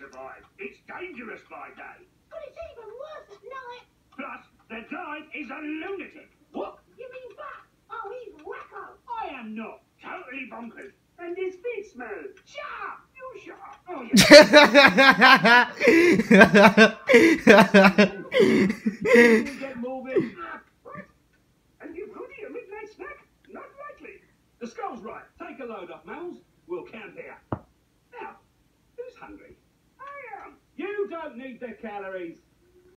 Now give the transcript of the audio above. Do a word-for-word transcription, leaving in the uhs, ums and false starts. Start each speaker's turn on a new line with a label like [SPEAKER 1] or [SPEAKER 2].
[SPEAKER 1] survive. It's dangerous by day.
[SPEAKER 2] But it's even worse at night.
[SPEAKER 1] Plus, the guide is a lunatic. What?
[SPEAKER 2] You mean Buck? Oh, he's wacko.
[SPEAKER 1] I am not. Totally bonkers. And his feet smell. Shut up! You shut up. Oh, yeah. Get moving. What? And you've only a midnight snack? Not likely. The skull's right. Take a load off, Mouse. We'll camp here. Now, who's hungry? I am. You don't need the calories.